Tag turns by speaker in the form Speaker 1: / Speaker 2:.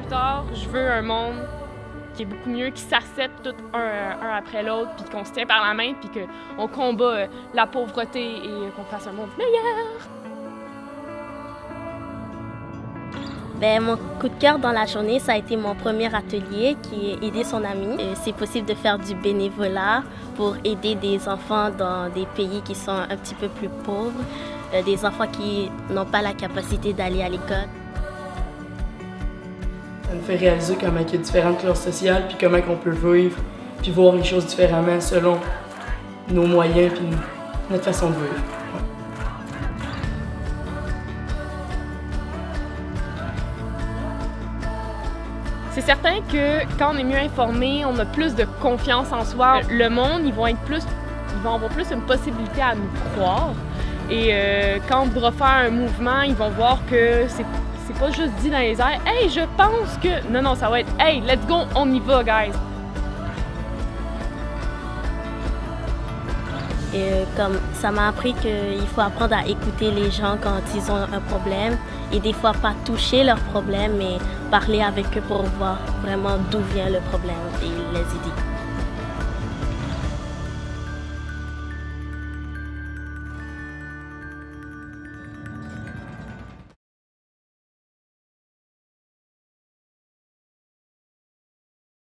Speaker 1: tard, je veux un monde qui est beaucoup mieux, qui s'accepte tout un après l'autre, puis qu'on se tient par la main, puis qu'on combat la pauvreté et qu'on fasse un monde meilleur.
Speaker 2: Ben, mon coup de cœur dans la journée, ça a été mon premier atelier qui est aider son ami. C'est possible de faire du bénévolat pour aider des enfants dans des pays qui sont un petit peu plus pauvres, des enfants qui n'ont pas la capacité d'aller à l'école.
Speaker 3: Ça nous fait réaliser comment il y a différentes classes sociales, puis comment on peut vivre, puis voir les choses différemment selon nos moyens puis notre façon de vivre.
Speaker 1: C'est certain que quand on est mieux informé, on a plus de confiance en soi. Le monde, ils vont avoir plus une possibilité à nous croire. Et quand on voudra faire un mouvement, ils vont voir que c'est pas juste dit dans les airs « Hey, je pense que... » Non, ça va être « Hey, let's go, on y va, guys! »
Speaker 2: Et comme ça m'a appris qu'il faut apprendre à écouter les gens quand ils ont un problème et des fois pas toucher leurs problèmes, mais parler avec eux pour voir vraiment d'où vient le problème et les aider.